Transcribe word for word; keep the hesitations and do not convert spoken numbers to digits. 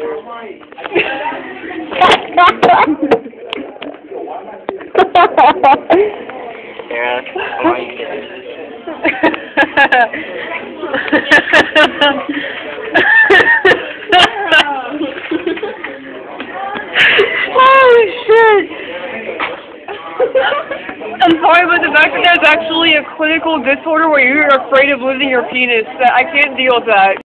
Sarah, why are you kidding? Holy shit! I'm sorry, but the fact that there's actually a clinical disorder where you're afraid of losing your penis, that I can't deal with that.